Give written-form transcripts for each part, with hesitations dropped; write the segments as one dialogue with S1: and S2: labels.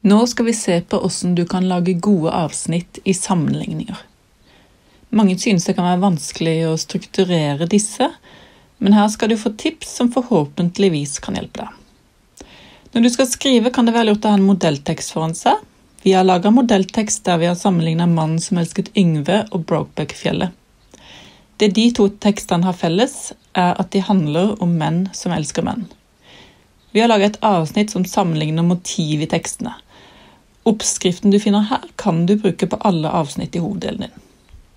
S1: Nå skal vi se på hvordan du kan lage gode avsnitt i sammenligninger. Mange synes det kan være vanskelig å strukturere disse, men her skal du få tips som forhåpentligvis kan hjelpe deg. Når du skal skrive kan det være lurt å ha en modelltekst foran seg. Vi har laget modelltekst der vi har sammenlignet Mannen som elsket Yngve og Brokeback-fjellet. Det de to tekstene har felles er at de handler om menn som elsker menn. Vi har laget et avsnitt som sammenligner motiv i tekstene. Oppskriften du finner her kan du bruke på alle avsnitt i hoveddelen din.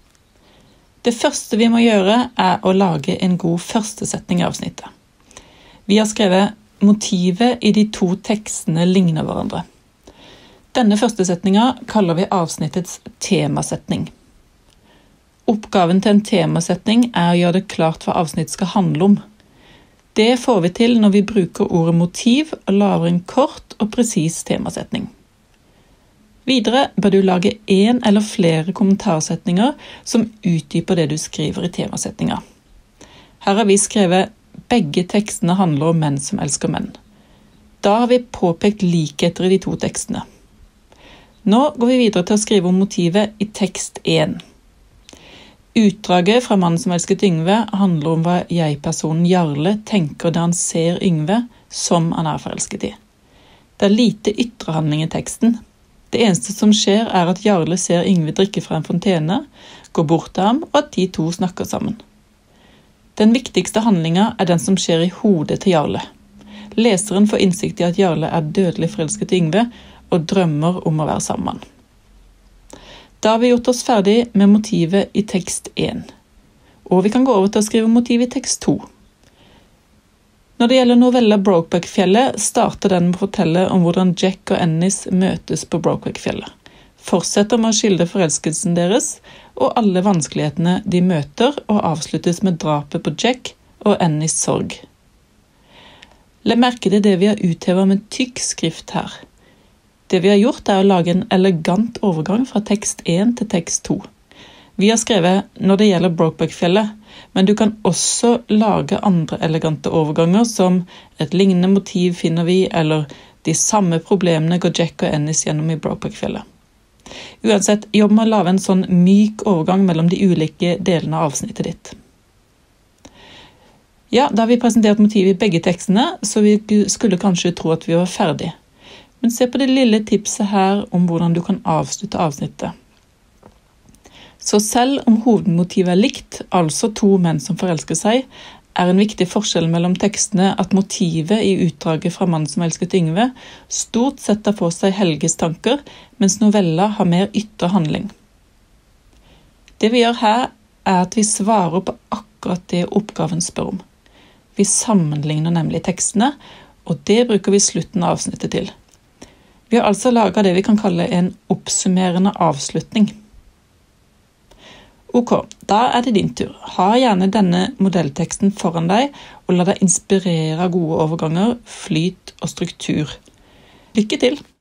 S1: Det første vi må gjøre er å lage en god første setning i avsnittet. Vi har skrevet motivet i de to tekstene ligner hverandre. Denne første setningen kaller vi avsnittets temasetning. Oppgaven til en temasetning er å gjøre det klart hva avsnittet skal handle om. Det får vi til når vi bruker ordet motiv og lager en kort og presis temasetning. Videre bør du lage en eller flere kommentarsetninger som utdyper det du skriver i temasetningen. Her har vi skrevet begge tekstene handler om menn som elsker menn. Da har vi påpekt likheter i de to tekstene. Nå går vi videre til å skrive om motivet i tekst 1. Utdraget fra Mannen som elsket Yngve handler om hva jeg-personen Jarle tenker da han ser Yngve som han er forelsket i. Det er lite ytre handling i teksten. Det eneste som skjer er at Jarle ser Yngve drikke fra en fontene, går bort til ham og at de to snakker sammen. Den viktigste handlingen er den som skjer i hodet til Jarle. Leseren får innsikt i at Jarle er dødelig forelsket i Yngve og drømmer om å være sammen. Da har vi gjort oss ferdig med motivet i tekst 1, og vi kan gå over til å skrive motivet i tekst 2. Når det gjelder novella Brokeback-fjellet, starter den med å fortelle om hvordan Jack og Ennis møtes på Brokeback-fjellet. Fortsetter med å skildre forelskelsen deres, og alle vanskelighetene de møter, og avsluttes med drapet på Jack og Ennis sorg. Legg merke til det vi har uthevet med tykk skrift her. Det vi har gjort er å lage en elegant overgang fra tekst 1 til tekst 2. Vi har skrevet når det gjelder Brokeback-fjellet, men du kan også lage andre elegante overganger som et lignende motiv finner vi, eller de samme problemene går Jack og Ennis gjennom i Brokeback-fjellet. Uansett, jobb med å lage en sånn myk overgang mellom de ulike delene av avsnittet ditt. Ja, da har vi presentert motivet i begge tekstene, så vi skulle kanskje tro at vi var ferdige. Men se på det lille tipset her om hvordan du kan avslutte avsnittet. Så selv om hovedmotivet er likt, altså to menn som forelsker seg, er en viktig forskjell mellom tekstene at motivet i utdraget fra Mannen som elsket Yngve stort sett tar for seg Helges tanker, mens novella har mer ytre handling. Det vi gjør her er at vi svarer på akkurat det oppgaven spør om. Vi sammenligner nemlig tekstene, og det bruker vi slutten av avsnittet til. Vi har altså laget det vi kan kalle en oppsummerende avslutning. Ok, da er det din tur. Ha gjerne denne modellteksten foran deg, og la deg inspirere av gode overganger, flyt og struktur. Lykke til!